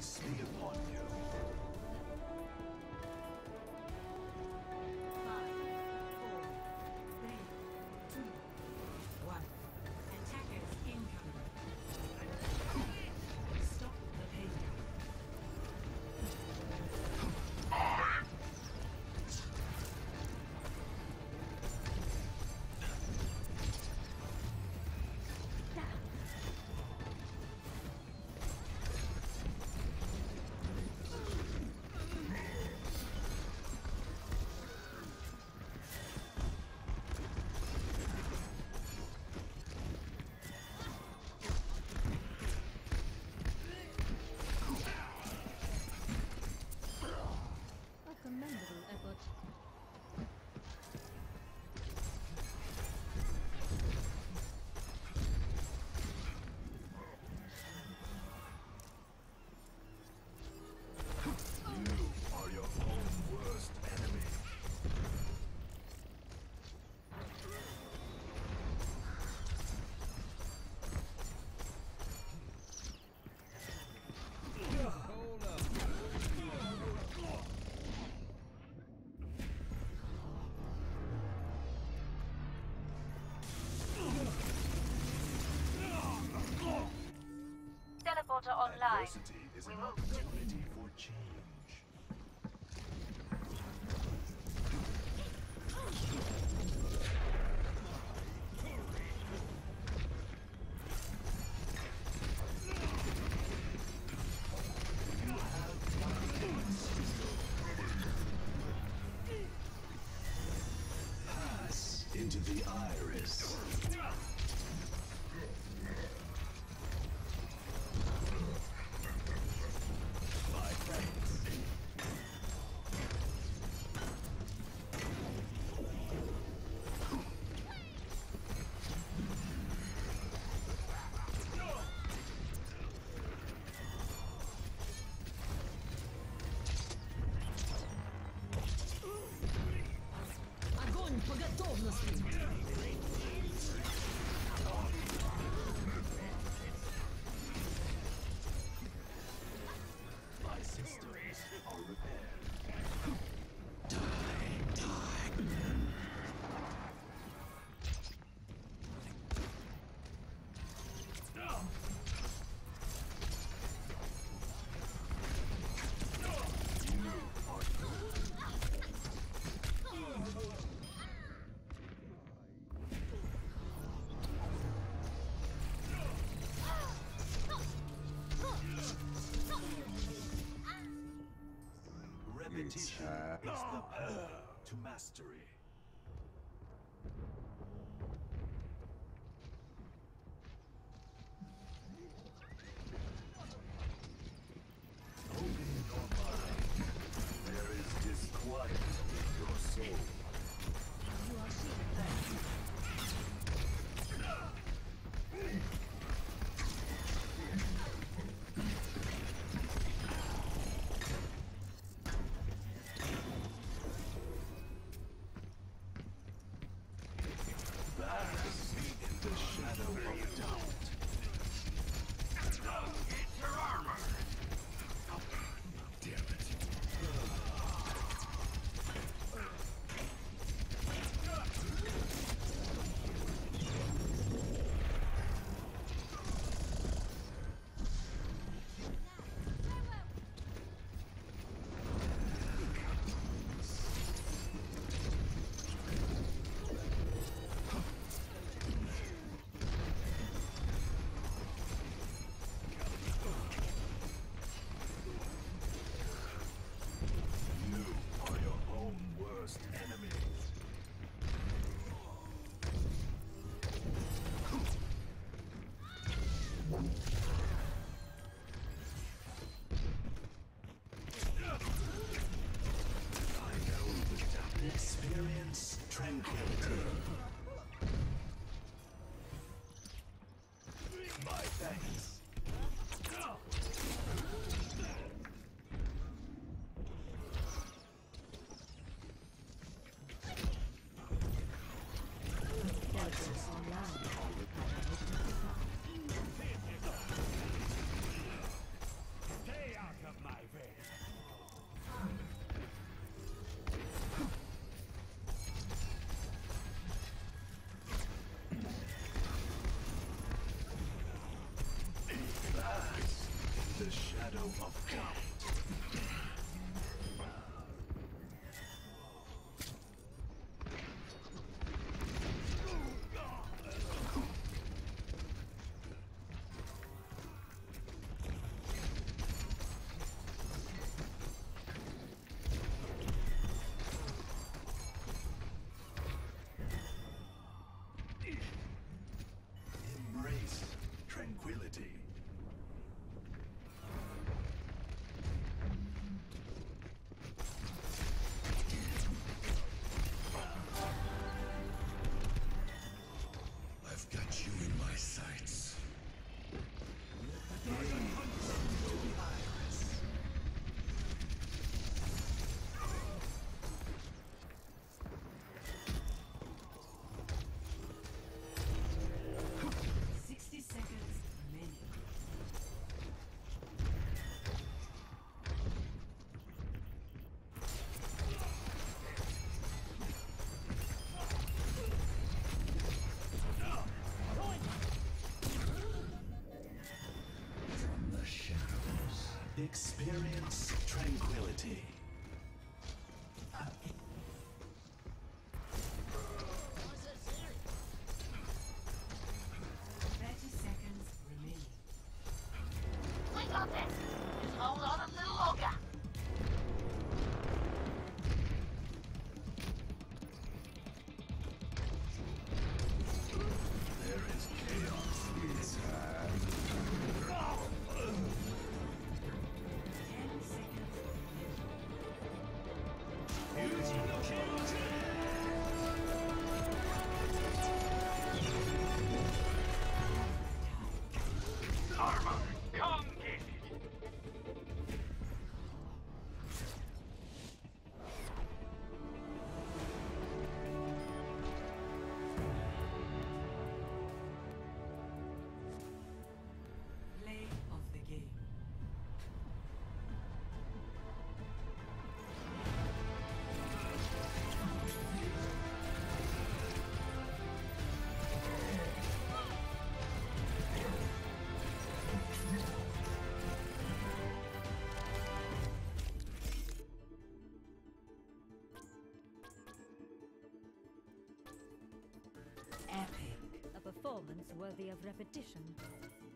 Peace be upon you. Five, four, three, two, one. Attackers incoming. Stop the payload. A commendable effort. You are your own worst enemy. Teleporter online. Adversity is an opportunity for change. Pass into the iris. My thanks. Огонь по готовности! My systems are repaired. Repetition is the path to mastery. Open your mind. There is disquiet in your soul. You are shielded. of count. Embrace tranquility. I've got you in my sights. Iris. 60 seconds remaining. From the shadows, experience tranquility. 30 seconds remaining. We got this! Just hold on a little longer! There is chaos inside. 10 seconds remaining. Armor, come get it! Play of the game. Epic. A performance worthy of repetition.